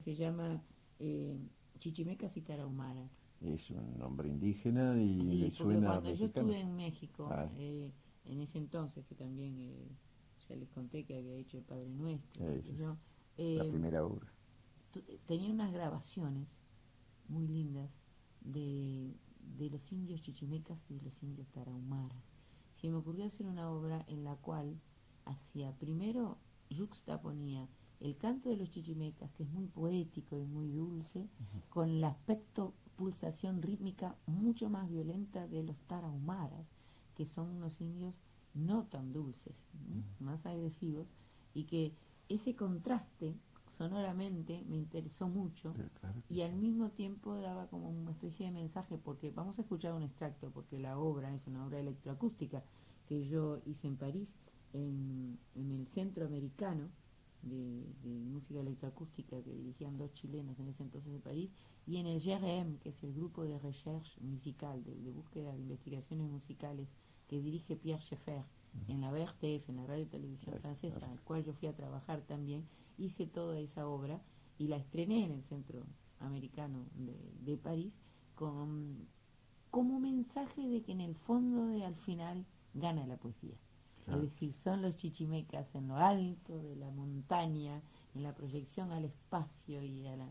Se llama Chichimecas y Tarahumaras. Es un nombre indígena y Sí, le porque suena cuando yo mexicano. estuve en México, Ah, en ese entonces, que también ya les conté que había hecho el Padre Nuestro, qué sé esa es yo, la eh, primera obra. tenía unas grabaciones muy lindas de, de los indios chichimecas y de los indios tarahumaras. Se me ocurrió hacer una obra en la cual hacía primero yuxtaponía el canto de los chichimecas, que es muy poético y muy dulce, con el aspecto pulsación rítmica mucho más violenta de los tarahumaras, que son unos indios no tan dulces, ¿no? Más agresivos, y que ese contraste sonoramente me interesó mucho Sí, claro que y al sí. mismo tiempo daba como una especie de mensaje, porque vamos a escuchar un extracto, porque la obra es una obra electroacústica que yo hice en París, en el Centro Americano de Música Electroacústica que dirigían dos chilenos en ese entonces de París, y en el GRM, que es el grupo de recherche musical, de búsqueda de investigaciones musicales, que dirige Pierre Schaeffer en la RTF, en la radio y televisión francesa, al cual yo fui a trabajar también. Hice toda esa obra y la estrené en el Centro Americano de París con, como mensaje de que en el fondo de al final gana la poesía. Es Claro. decir, son los chichimecas en lo alto de la montaña, en la proyección al espacio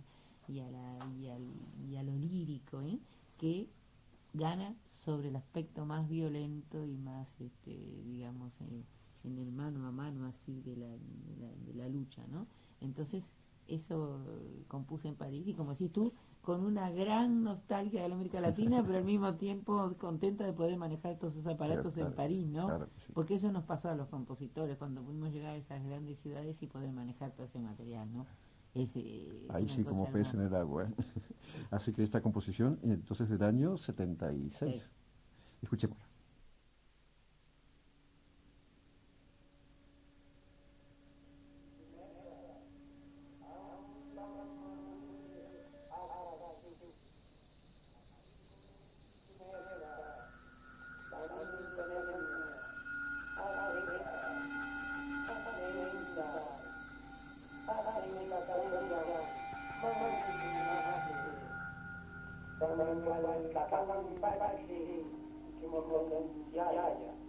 y a lo lírico, que gana sobre el aspecto más violento y más, digamos, en el mano a mano así de la lucha, ¿no? Entonces, eso compuse en París y como decís tú, con una gran nostalgia de la América Latina, pero al mismo tiempo contenta de poder manejar todos esos Claro, aparatos en claro que sí, París, ¿no? claro que sí. Porque eso nos pasó a los compositores cuando pudimos llegar a esas grandes ciudades y poder manejar todo ese material, ¿no? Es Ahí una sí, cosa como pez en hermosa. el agua, ¿eh? Sí, Así que esta composición, entonces del año 76. sí. Escuchémosla. Kawan-kawan,